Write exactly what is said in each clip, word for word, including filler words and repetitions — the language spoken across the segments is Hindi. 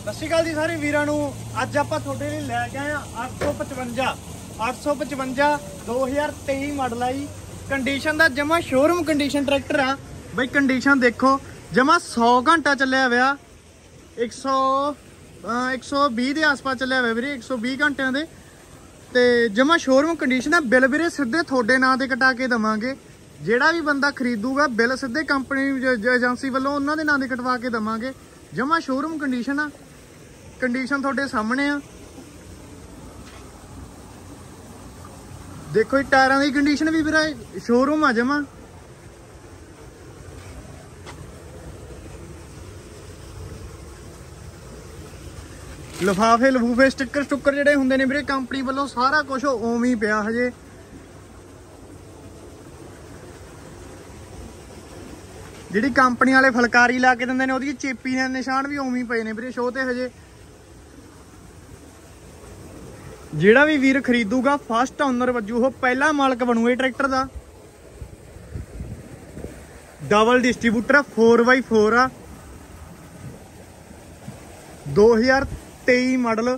सत श्री अकाल जी सारे वीरां नूं। अज आपां तुहाडे लई लै के आए अठ सौ पचवंजा अठ सौ पचवंजा दो हज़ार तेई मॉडल आई। कंडीशन दा जमा शोरूम कंडीशन ट्रैक्टर आ बई। कंडीशन देखो जमा सौ घंटा चलिया हुआ, एक सौ एक सौ भी के आस पास चलिया हुआ वीरे, एक सौ भी घंटिया के ते जमा शोरूम कंडीशन है। बिल वीरे सीधे थोड़े नां ते कटा के देवांगे। ਜਿਹੜਾ भी बंदा खरीदूगा बिल सीधे कंपनी एजेंसी वालों उन्होंने नां दे कटवा के देवांगे। जमा शोरूम कंडीशन आ, कंडीशन थोड़े सामने आ। देखो टायरां की कंडीशन भी वीरे शोरूम आ जमा। लिफाफे लफूफे स्टिकर स्टुकर जिहड़े हुंदे ने वीरे कंपनी वालों सारा कुछ उवें ही पिया हजे। जिहड़ी कंपनी वाले फुलकारी ला के दिंदे ने उहदी चेपी दे निशान भी उवें ही पए ने वीरे शो ते हजे। जिहड़ा भी वीर खरीदूगा फस्ट ओनर वजू वो पहला मालक बनूए ट्रैक्टर दा। Double distributor four by four आ, दो हज़ार तेई मॉडल।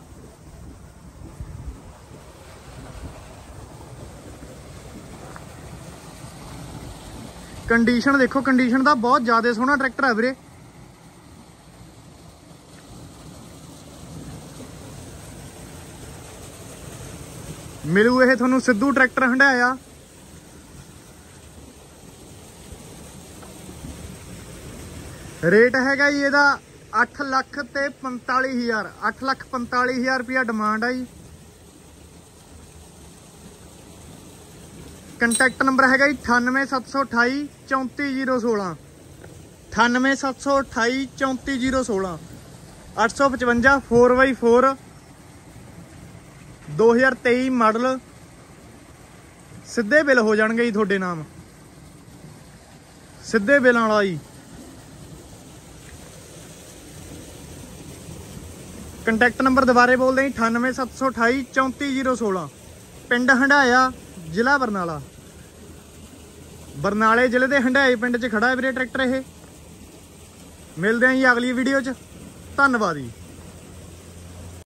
कंडीशन देखो, कंडीशन दा बहुत ज्यादा सोहना ट्रैक्टर है वीरे। मिलू ये थोनू सिद्धू ट्रैक्टर हंडाया। रेट हैगा जी ਇਹਦਾ अठ लख ते पैंताली हज़ार, अठ लख पैंताली हज़ार रुपया डिमांड आई। कंटैक्ट नंबर हैगा जी अठानवे सत्त सौ अठाई चौंती जीरो सोलह, अठानवे सत्त सौ अठाई चौंती जीरो सोलह। अठ सौ पचवंजा फोर बाई फोर दो हज़ार तेई मॉडल। सीधे बिल हो जाएंगे जी थोड़े नाम, सीधे बिल वाला जी। कंटैक्ट नंबर दोबारे बोलते हैं अठानवे सत्त सौ अठाई चौंती जीरो सोलह। पिंड हंडाया जिला बरनाला। बरनाले जिले के हंडाए पिंड च खड़ा है वीरे ट्रैक्टर। ये मिलते हैं जी अगली वीडियो च। धन्नवाद जी।